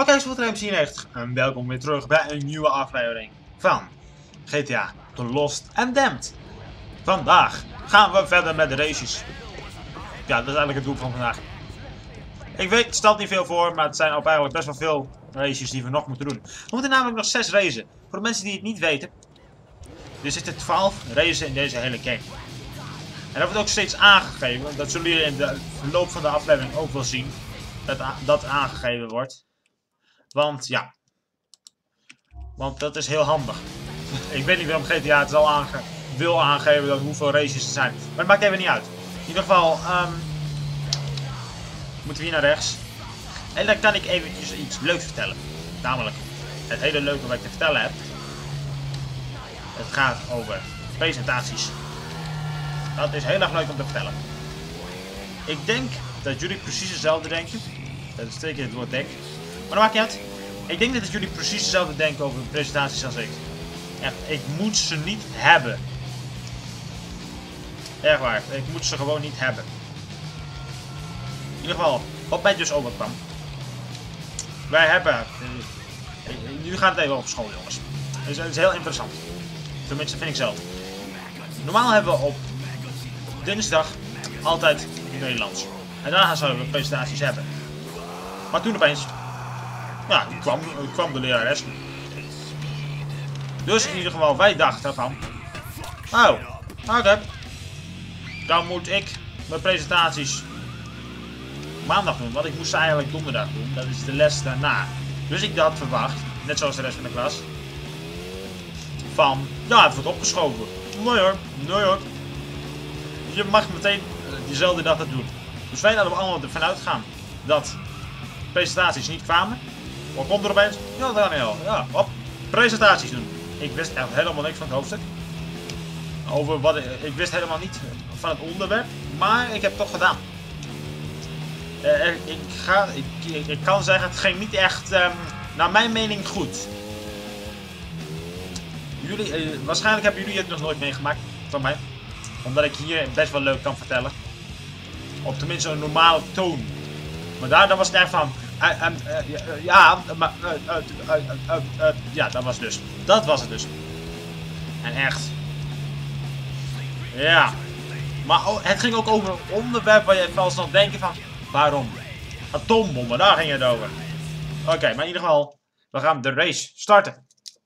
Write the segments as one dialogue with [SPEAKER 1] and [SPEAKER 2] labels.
[SPEAKER 1] Oké, Spoeltrein 94 en welkom weer terug bij een nieuwe aflevering van GTA The Lost and Damned. Vandaag gaan we verder met de races. Ja, dat is eigenlijk het doel van vandaag. Ik weet, het stelt niet veel voor, maar het zijn ook eigenlijk best wel veel races die we nog moeten doen. We moeten namelijk nog 6 racen. Voor de mensen die het niet weten, er zitten 12 races in deze hele game. En dat wordt ook steeds aangegeven, dat zullen jullie in de loop van de aflevering ook wel zien, dat aangegeven wordt. Want ja, dat is heel handig. Ik weet niet waarom GTA het al wil aangeven dat hoeveel races er zijn. Maar het maakt even niet uit. In ieder geval, moeten we hier naar rechts. En dan kan ik eventjes iets leuks vertellen. Namelijk, het hele leuke wat ik te vertellen heb. Het gaat over presentaties. Dat is heel erg leuk om te vertellen. Ik denk dat jullie precies hetzelfde denken. Dat is 2 keer het woord denk. Maar dat maakt niet uit. Ik denk dat jullie precies hetzelfde denken over presentaties als ik. Echt, ik moet ze niet hebben. Echt waar, ik moet ze gewoon niet hebben. In ieder geval, wat mij dus overkwam. Wij hebben... nu gaat het even op school, jongens. Het is heel interessant. Tenminste, vind ik zelf. Normaal hebben we op dinsdag altijd Nederlands. En daarna zouden we presentaties hebben. Maar toen opeens... ja, kwam de lerares. Dus in ieder geval, wij dachten van... oh, oké. Dan moet ik mijn presentaties maandag doen. Want ik moest ze eigenlijk donderdag doen. Dat is de les daarna. Dus ik had verwacht, net zoals de rest van de klas... van, ja, het wordt opgeschoven. Nee hoor. Je mag meteen diezelfde dag dat doen. Dus wij hadden allemaal ervan uitgegaan dat presentaties niet kwamen. Wat komt er opeens? Ja, Daniel. Ja, op. Presentaties doen. Ik wist echt helemaal niks van het hoofdstuk. Ik wist helemaal niet van het onderwerp. Maar ik heb het toch gedaan. Ik kan zeggen, het ging niet echt, naar mijn mening, goed. Waarschijnlijk hebben jullie het nog nooit meegemaakt van mij. Omdat ik hier best wel leuk kan vertellen. Op tenminste een normale toon. Maar daar was het echt van... ja, dat was het dus. En echt. Ja. Maar het ging ook over een onderwerp waar je wel snel denken van... waarom? Atoombommen, daar ging het over. Oké, maar in ieder geval... we gaan de race starten.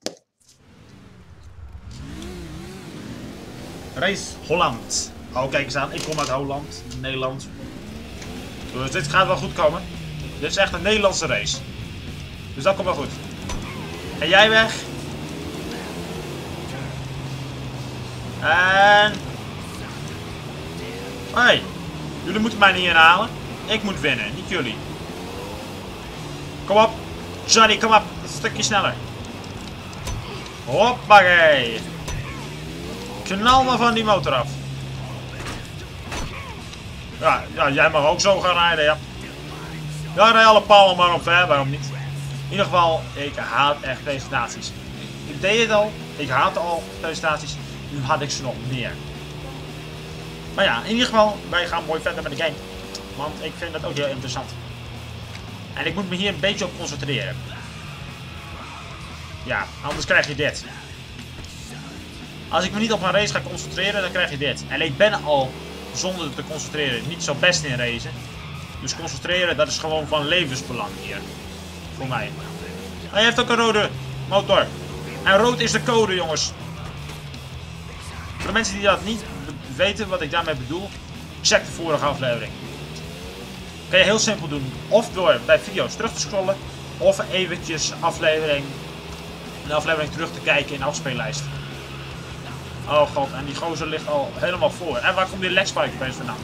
[SPEAKER 1] Race Holland. Oh, kijk eens aan. Ik kom uit Holland. Nederland. Dus dit gaat wel goed komen. Dit is echt een Nederlandse race. Dus dat komt wel goed. En jij weg. En... hey. Jullie moeten mij niet inhalen. Ik moet winnen, niet jullie. Kom op. Johnny, kom op. Een stukje sneller. Hoppakee. Knal maar van die motor af. Ja, jij mag ook zo gaan rijden, ja. Ja, rij alle palen maar op, hè, waarom niet? In ieder geval, ik haat echt presentaties. Ik deed het al, ik haatte al presentaties, nu had ik ze nog meer. Maar ja, in ieder geval, wij gaan mooi verder met de game. Want ik vind dat ook heel interessant. En ik moet me hier een beetje op concentreren. Ja, anders krijg je dit. Als ik me niet op een race ga concentreren, dan krijg je dit. En ik ben al, zonder te concentreren, niet zo best in racen. Dus concentreren, dat is gewoon van levensbelang hier. Voor mij. Hij heeft ook een rode motor. En rood is de code, jongens. Voor de mensen die dat niet weten, wat ik daarmee bedoel, check de vorige aflevering. Kan je heel simpel doen. Of door bij video's terug te scrollen. Of eventjes een aflevering terug te kijken in de afspeellijst. Oh god, en die gozer ligt al helemaal voor. En waar komt die legspike opeens vandaan?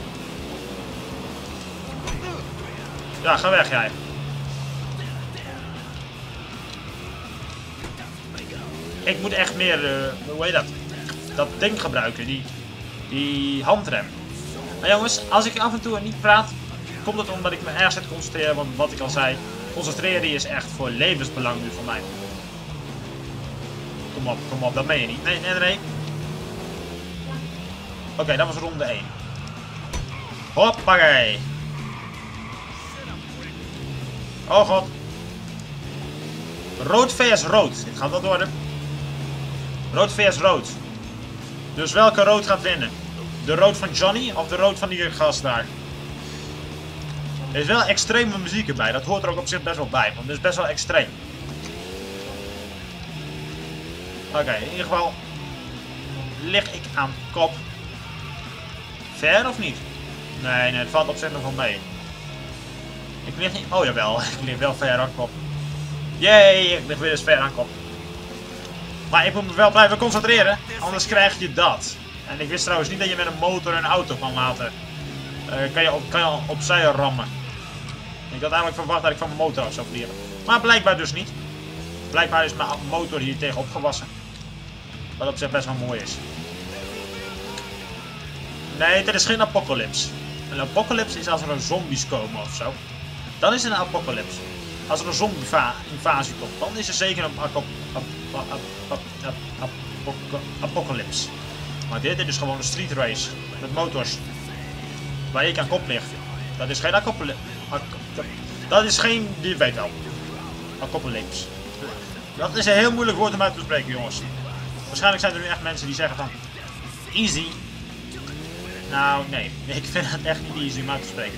[SPEAKER 1] Ja, ga weg jij. Ik moet echt meer, hoe heet dat? Dat ding gebruiken, die handrem. Maar jongens, als ik af en toe niet praat, komt het omdat ik me ergens zit te concentreren. Want wat ik al zei, concentreren is echt voor levensbelang nu voor mij. Kom op, dat meen je niet. Nee. Oké, dat was ronde 1. Hoppakee. Oh god. Rood vs rood. Dit gaat wat worden. Rood vs rood. Dus welke rood gaat winnen? De rood van Johnny of de rood van die gast daar? Er is wel extreme muziek erbij. Dat hoort er ook op zich best wel bij. Want het is best wel extreem. Oké, in ieder geval lig ik aan kop. Ver of niet? Nee, het valt op zich nog wel mee. Ik lig niet... Oh jawel, ik lig wel ver aan kop. Jee, ik lig weer eens ver aan kop. Maar ik moet me wel blijven concentreren, anders krijg je dat. En ik wist trouwens niet dat je met een motor een auto kan laten. Kan je opzij rammen. Ik had eigenlijk verwacht dat ik van mijn motor af zou vliegen. Maar blijkbaar dus niet. Blijkbaar is mijn motor hier tegen opgewassen. Wat op zich best wel mooi is. Nee, dit is geen apocalypse. Een apocalypse is als er een zombies komen of zo. Dan is het een apocalypse. Als er een zombie-invasie komt, dan is er zeker een apocalypse. Maar dit is gewoon een street race met motors. Waar ik aan kop lig. Dat is geen apocalypse. Dat is geen, die weet wel. Apocalypse. Dat is een heel moeilijk woord om uit te spreken, jongens. Waarschijnlijk zijn er nu echt mensen die zeggen van easy. Nou, nee. Ik vind het echt niet easy om uit te spreken.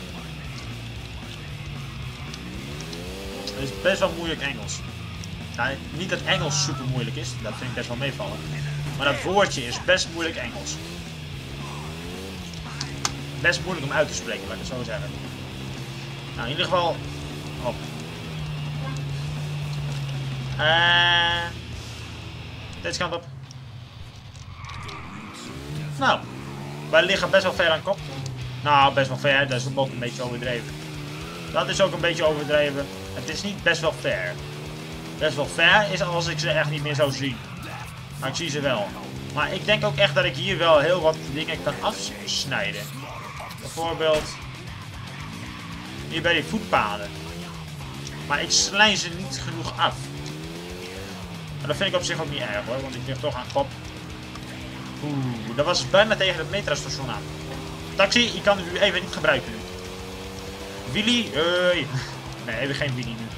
[SPEAKER 1] Het is best wel moeilijk Engels. Nou, niet dat Engels super moeilijk is. Dat vind ik best wel meevallen. Maar dat woordje is best moeilijk Engels. Best moeilijk om uit te spreken, laat ik het zo zeggen. Nou, in ieder geval... Hop. Deze kant op. Nou, wij liggen best wel ver aan kop. Nou, best wel ver, dat is ook een beetje overdreven. Dat is ook een beetje overdreven. Het is niet best wel ver. Best wel ver is als ik ze echt niet meer zou zien. Maar ik zie ze wel. Maar ik denk ook echt dat ik hier wel heel wat dingen kan afsnijden. Bijvoorbeeld hier bij die voetpaden. Maar ik snij ze niet genoeg af. Maar dat vind ik op zich ook niet erg hoor, want ik lig toch aan kop. Oeh, dat was bijna tegen het metrostation aan. Taxi, ik kan u even niet gebruiken nu. Willy, nee, even geen Willy nu.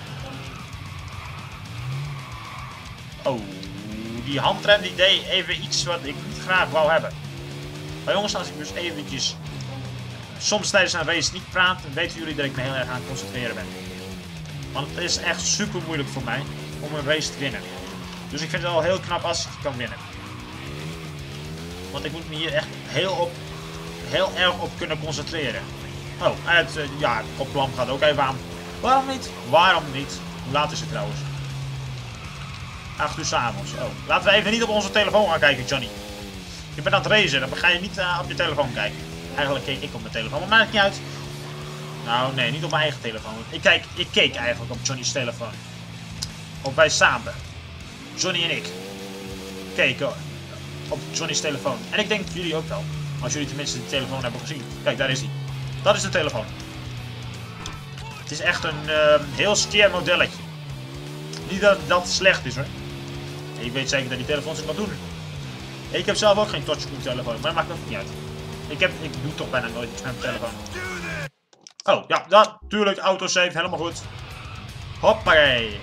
[SPEAKER 1] Oh, die handrem die deed even iets wat ik niet graag wou hebben. Maar jongens, als ik dus eventjes soms tijdens een race niet praat, dan weten jullie dat ik me heel erg aan het concentreren ben. Want het is echt super moeilijk voor mij om een race te winnen. Dus ik vind het al heel knap als ik het kan winnen. Want ik moet me hier echt heel erg op kunnen concentreren. Oh, ja, het koplamp gaat ook even aan. Waarom niet? Waarom niet? Hoe laat is het trouwens? 8 uur 's avonds. Oh, laten we even niet op onze telefoon gaan kijken, Johnny. Je bent aan het racen, dan ga je niet op je telefoon kijken. Eigenlijk keek ik op mijn telefoon, maar maakt niet uit. Nou, nee, niet op mijn eigen telefoon. Ik keek eigenlijk op Johnny's telefoon. Of wij samen. Johnny en ik keken op Johnny's telefoon. En ik denk jullie ook wel. Als jullie tenminste de telefoon hebben gezien. Kijk, daar is hij. Dat is de telefoon. Het is echt een heel skeer modelletje. Niet dat dat slecht is hoor. Ik weet zeker dat die telefoons het kan doen. Ik heb zelf ook geen touchscreen telefoon, maar dat maakt ook niet uit. Ik doe toch bijna nooit iets met mijn telefoon. Oh, ja, natuurlijk, autosave, helemaal goed. Hoppakee.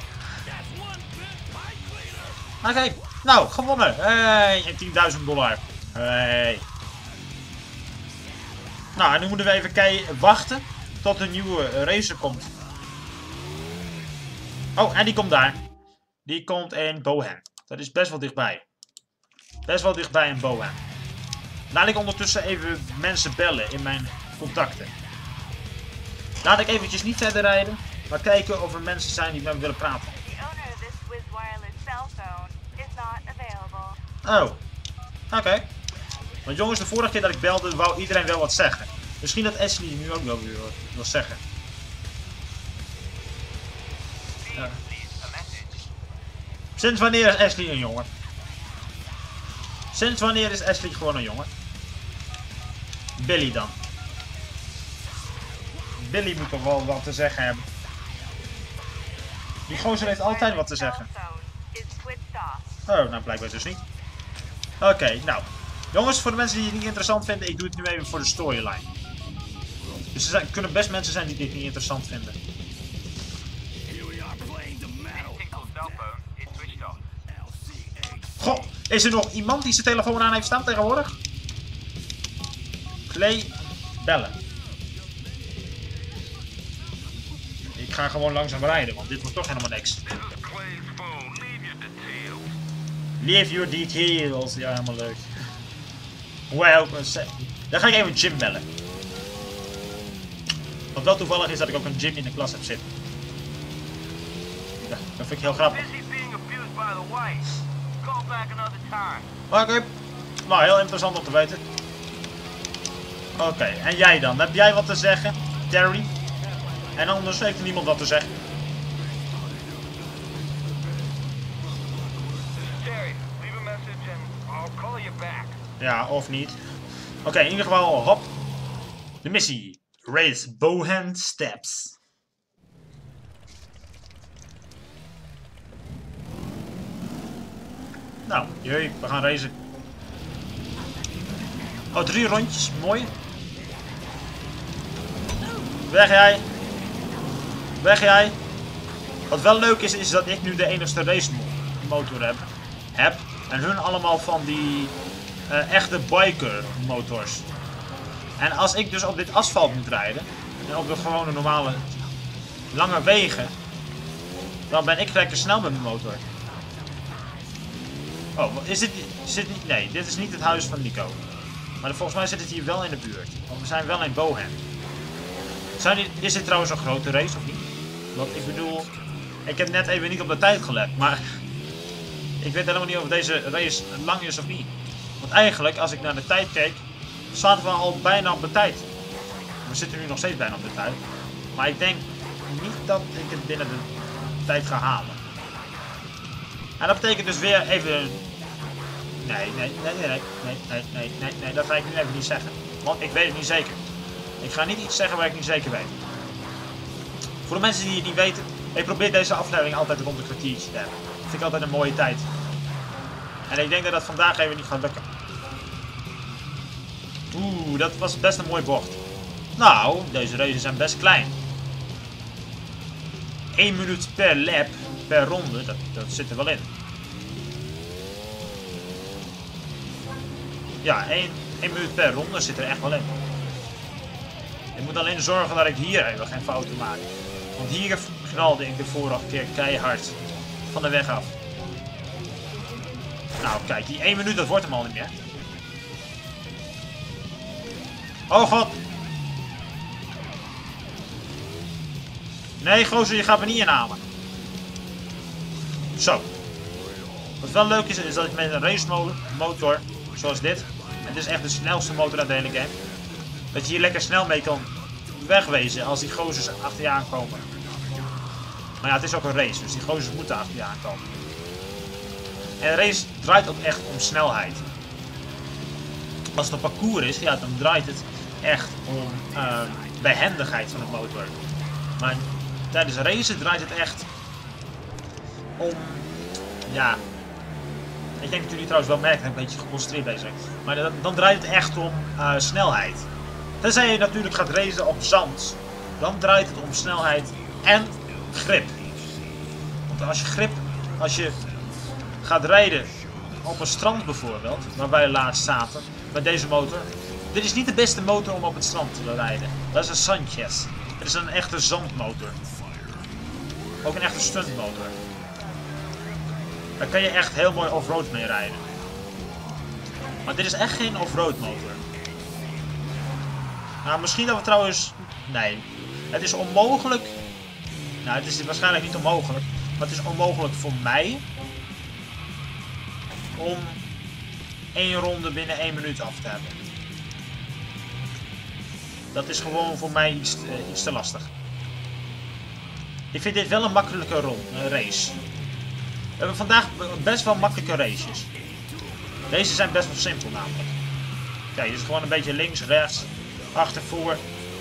[SPEAKER 1] Oké, nou, gewonnen. Hey, $10.000. Hey. Nou, en nu moeten we even wachten tot een nieuwe racer komt. Oh, en die komt daar. Die komt in Bohem. Dat is best wel dichtbij. Best wel dichtbij in Bohem. Laat ik ondertussen even mensen bellen in mijn contacten. Laat ik eventjes niet verder rijden, maar kijken of er mensen zijn die met me willen praten. Oh, oké. Want jongens, de vorige keer dat ik belde, wou iedereen wel wat zeggen. Misschien dat Ashley nu ook wel weer wat wil zeggen. Ja. Sinds wanneer is Ashley een jongen? Sinds wanneer is Ashley gewoon een jongen? Billy dan. Billy moet toch wel wat te zeggen hebben. Die gozer heeft altijd wat te zeggen. Oh, nou blijkbaar dus niet. Oké, nou. Jongens, voor de mensen die het niet interessant vinden, ik doe het nu even voor de storyline. Dus er kunnen best mensen zijn die dit niet interessant vinden. Is er nog iemand die zijn telefoon aan heeft staan tegenwoordig? Clay, bellen. Ik ga gewoon langzaam rijden, want dit wordt toch helemaal niks. Leave your details. Ja, helemaal leuk. Well, dan ga ik even Jim bellen. Wat wel toevallig is dat ik ook een Jim in de klas heb zitten. Ja, dat vind ik heel grappig. Oké. Nou, heel interessant om te weten. Oké, en jij dan? Heb jij wat te zeggen, Terry? En anders heeft er niemand wat te zeggen. Ja, of niet. Oké, in ieder geval, hop. De missie. Race Bohan Steps. Nou, jee, we gaan racen. Oh, 3 rondjes. Mooi. Weg jij. Weg jij. Wat wel leuk is, is dat ik nu de enigste race motor heb. En hun allemaal van die echte biker motors. En als ik dus op dit asfalt moet rijden, en op de gewone normale lange wegen, dan ben ik lekker snel met mijn motor. Oh, is dit niet? Nee, dit is niet het huis van Nico. Maar volgens mij zit het hier wel in de buurt. Want we zijn wel in Bohan. Is dit trouwens een grote race of niet? Want ik bedoel, ik heb net even niet op de tijd gelet, maar ik weet helemaal niet of deze race lang is of niet. Want eigenlijk, als ik naar de tijd keek, zaten we al bijna op de tijd. We zitten nu nog steeds bijna op de tijd. Maar ik denk niet dat ik het binnen de tijd ga halen. En dat betekent dus weer even... Nee, dat ga ik nu even niet zeggen. Want ik weet het niet zeker. Ik ga niet iets zeggen waar ik niet zeker weet. Voor de mensen die het niet weten, ik probeer deze aflevering altijd rond een kwartiertje te hebben. Dat vind ik altijd een mooie tijd. En ik denk dat dat vandaag even niet gaat lukken. Oeh, dat was best een mooie bocht. Nou, deze races zijn best klein. 1 minuut per lap, per ronde, dat zit er wel in. Ja, 1 minuut per ronde zit er echt wel in. Ik moet alleen zorgen dat ik hier even geen fouten maak. Want hier knalde ik de vorige keer keihard van de weg af. Nou, kijk, die 1 minuut, dat wordt hem al niet meer. Oh god! Nee, gozer, je gaat me niet inhalen. Zo. Wat wel leuk is, is dat ik met een race motor, zoals dit. Het is echt de snelste motor uit de hele game. Dat je hier lekker snel mee kan wegwezen als die gozers achter je aankomen. Maar ja, het is ook een race, dus die gozers moeten achter je aankomen. En de race draait ook echt om snelheid. Als het een parcours is, ja, dan draait het echt om behendigheid van de motor. Maar tijdens racen draait het echt om, ja, ik denk dat jullie trouwens wel merken dat ik een beetje geconcentreerd bezig ben. Maar dan draait het echt om snelheid. Tenzij je natuurlijk gaat racen op zand, dan draait het om snelheid en grip. Want als je gaat rijden op een strand bijvoorbeeld, waar wij laatst zaten, met deze motor. Dit is niet de beste motor om op het strand te rijden. Dat is een Sanchez. Het is een echte zandmotor. Ook een echte stuntmotor. Daar kan je echt heel mooi off-road mee rijden. Maar dit is echt geen off-road motor. Nou, misschien dat we trouwens... Nee. Het is onmogelijk... Nou, het is waarschijnlijk niet onmogelijk. Maar het is onmogelijk voor mij... om 1 ronde binnen 1 minuut af te hebben. Dat is gewoon voor mij iets te lastig. Ik vind dit wel een makkelijke race. We hebben vandaag best wel makkelijke races. Deze zijn best wel simpel namelijk. Kijk, het is gewoon een beetje links, rechts, achter, voor.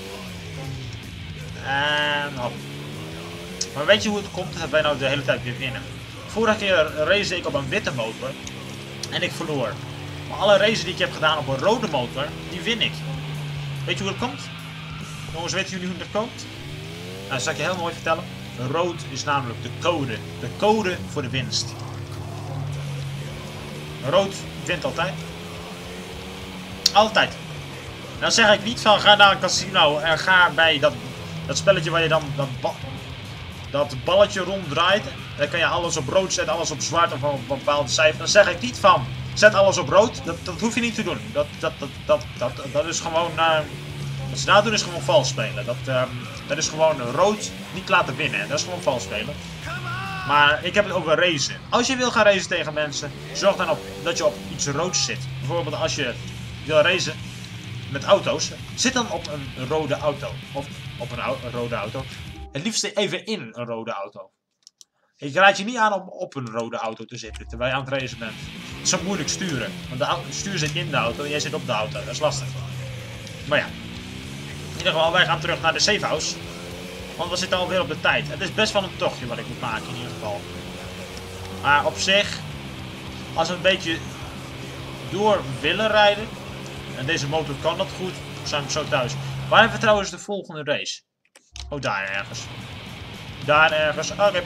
[SPEAKER 1] En hop. Maar weet je hoe het komt dat wij nou de hele tijd weer winnen? Vorige keer race ik op een witte motor. En ik verloor. Maar alle races die ik heb gedaan op een rode motor, die win ik. Weet je hoe dat komt? Jongens, weten jullie hoe dat komt? Nou, dat zal ik je heel mooi vertellen. Rood is namelijk de code. De code voor de winst. Rood wint altijd. Altijd. Dan zeg ik niet van ga naar een casino en ga bij dat spelletje waar je dan dat balletje ronddraait. Dan kan je alles op rood zetten, alles op zwart of op een bepaalde cijfer. Dan zeg ik niet van zet alles op rood. Dat hoef je niet te doen. Dat is gewoon... wat ze daar doen is gewoon vals spelen. Dat is gewoon rood niet laten winnen. Dat is gewoon vals spelen. Maar ik heb het over racen. Als je wil gaan racen tegen mensen, zorg dan op dat je op iets roods zit. Bijvoorbeeld als je wil racen met auto's, zit dan op een rode auto. Of op een rode auto. Het liefst even in een rode auto. Ik raad je niet aan om op een rode auto te zitten terwijl je aan het racen bent. Het is zo moeilijk sturen. Want de stuur zit in de auto en jij zit op de auto. Dat is lastig. Maar ja. In ieder geval, wij gaan terug naar de safe house. Want we zitten alweer op de tijd. Het is best wel een tochtje wat ik moet maken in ieder geval. Maar op zich, als we een beetje door willen rijden. En deze motor kan dat goed, zijn we zo thuis. Waar hebben we trouwens de volgende race? Oh, daar ergens. Daar ergens. Oké.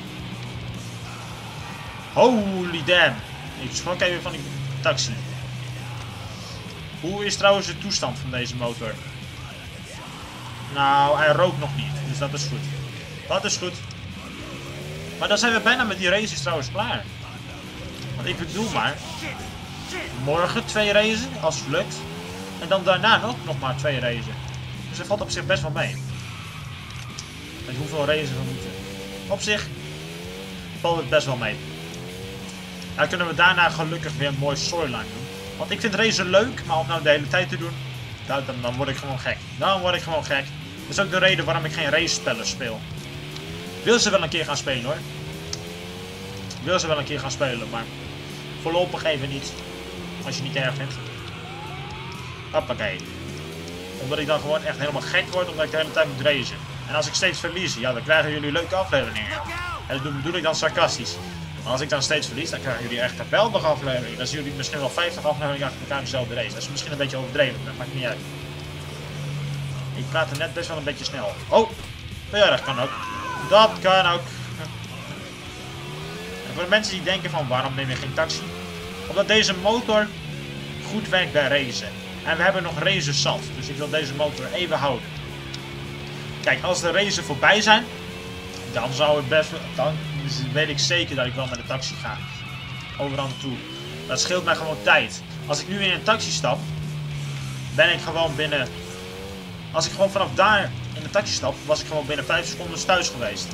[SPEAKER 1] Holy damn. Ik schrok even van die taxi. Hoe is trouwens de toestand van deze motor? Nou, hij rookt nog niet. Dus dat is goed. Dat is goed. Maar dan zijn we bijna met die races trouwens klaar. Want ik bedoel maar. Morgen 2 racen, als het lukt. En dan daarna nog maar 2 racen. Dus dat valt op zich best wel mee. Met hoeveel racen we moeten. Op zich valt het best wel mee. Dan kunnen we daarna gelukkig weer een mooi storyline doen. Want ik vind racen leuk, maar om nou de hele tijd te doen, dan word ik gewoon gek. Dan word ik gewoon gek. Dat is ook de reden waarom ik geen race-spellen speel. Ik wil ze wel een keer gaan spelen hoor. Ik wil ze wel een keer gaan spelen, maar voorlopig even niet. Als je het niet erg vindt. Hoppakee. Omdat ik dan gewoon echt helemaal gek word omdat ik de hele tijd moet racen. En als ik steeds verlies, ja, dan krijgen jullie leuke afleveringen. En dat bedoel ik dan sarcastisch. Maar als ik dan steeds verlies, dan krijgen jullie echt geweldige afleveringen. Dan zien jullie misschien wel 50 afleveringen achter elkaar dezelfde race. Dat is misschien een beetje overdreven, maar dat maakt niet uit. Ik praat er net best wel een beetje snel. Oh, ja, dat kan ook. Dat kan ook. En voor de mensen die denken van waarom neem je geen taxi? Omdat deze motor goed werkt bij racen. En we hebben nog races zat. Dus ik wil deze motor even houden. Kijk, als de races voorbij zijn, dan zou het best... Dan weet ik zeker dat ik wel met de taxi ga. Overal naartoe. Dat scheelt mij gewoon tijd. Als ik nu in een taxi stap, ben ik gewoon binnen... Als ik gewoon vanaf daar in de taxi stap, was ik gewoon binnen 5 seconden thuis geweest.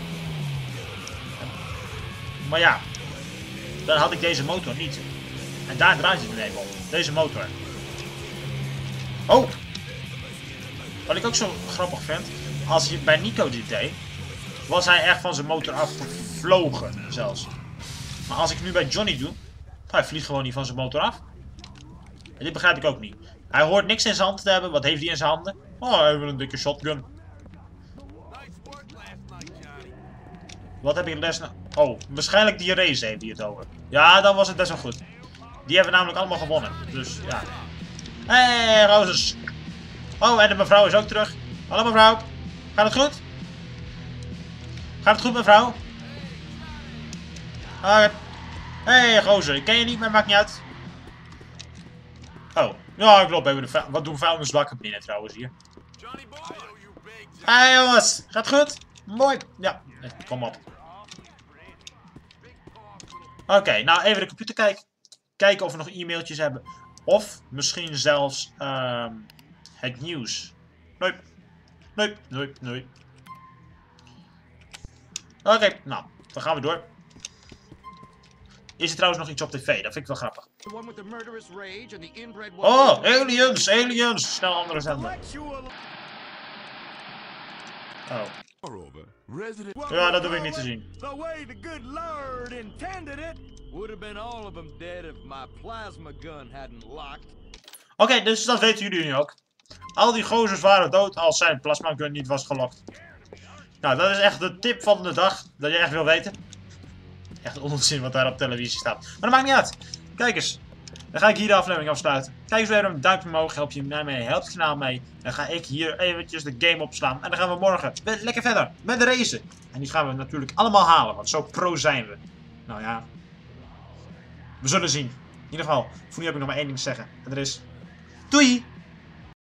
[SPEAKER 1] Maar ja, dan had ik deze motor niet. En daar draait het nu even om. Deze motor. Oh! Wat ik ook zo grappig vind, als je bij Nico dit deed, was hij echt van zijn motor afgevlogen zelfs. Maar als ik nu bij Johnny doe, hij vliegt gewoon niet van zijn motor af. En dit begrijp ik ook niet. Hij hoort niks in zijn handen te hebben. Wat heeft hij in zijn handen? Oh, even een dikke shotgun. Wat heb ik les nou? Oh, waarschijnlijk die race heeft hij het over. Ja, dan was het best wel goed. Die hebben we namelijk allemaal gewonnen. Dus ja. Hey, Roses. Oh, en de mevrouw is ook terug. Hallo mevrouw. Gaat het goed? Gaat het goed mevrouw? Hey, gozer. Ik ken je niet, maar maakt niet uit. Oh. Ja, ik loop even de wat doen vuilnisbakken binnen trouwens hier. Hey jongens. Gaat het goed? Mooi. Ja, kom op. Oké, nou even de computer kijken. Kijken of we nog e-mailtjes hebben. Of misschien zelfs het nieuws. Nee. Oké, nou, dan gaan we door. Is er trouwens nog iets op tv? Dat vind ik wel grappig. Oh, aliens! Snel andere zender. Oh. Ja, dat hoef ik niet te zien. Oké, dus dat weten jullie nu ook. Al die gozers waren dood als zijn plasma gun niet was gelokt. Nou, dat is echt de tip van de dag. Dat je echt wil weten. Echt onzin wat daar op televisie staat. Maar dat maakt niet uit. Kijk eens. Dan ga ik hier de aflevering afsluiten. Kijk eens weer een duimpje omhoog. Help je mij mee. Help het kanaal mee. Dan ga ik hier eventjes de game opslaan. En dan gaan we morgen lekker verder met de racen. En die gaan we natuurlijk allemaal halen. Want zo pro zijn we. Nou ja. We zullen zien. ieder geval, voor nu heb ik nog maar één ding te zeggen. En dat is... Doei!